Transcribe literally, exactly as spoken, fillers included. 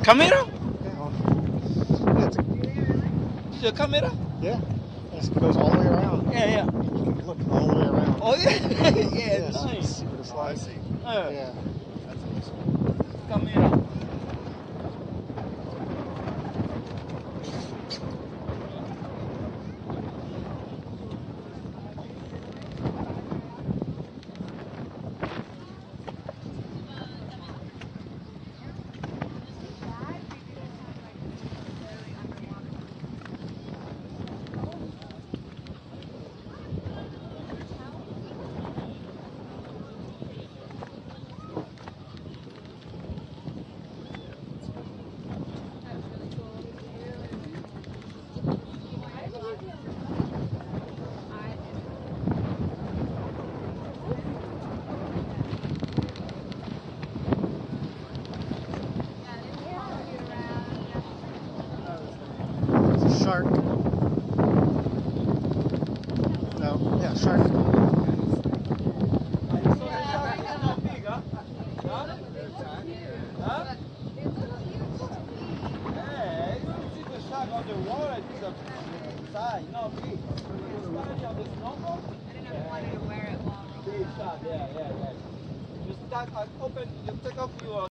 Camera? Yeah, it's a, The camera? yeah. It goes all the way around. Yeah, yeah. You can look all the way around. Oh, yeah. yeah, Yeah, nice. so you can see what it's Oh, I like. see. Uh, Yeah. That's awesome. Camera. It's a shark. No, yeah, shark. Underwater, it's a side, no big. Starting on the snorkel? I didn't know wanted to wear it long. Big shot, yeah, yeah, yeah. You start, like, open, you take off your